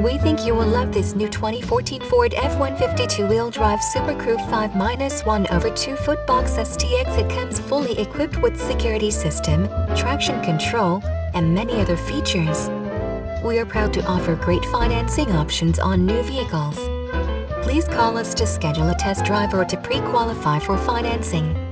We think you will love this new 2014 Ford F-150 two-wheel drive SuperCrew 5-1/2-foot Box STX. It comes fully equipped with security system, traction control, and many other features. We are proud to offer great financing options on new vehicles. Please call us to schedule a test drive or to pre-qualify for financing.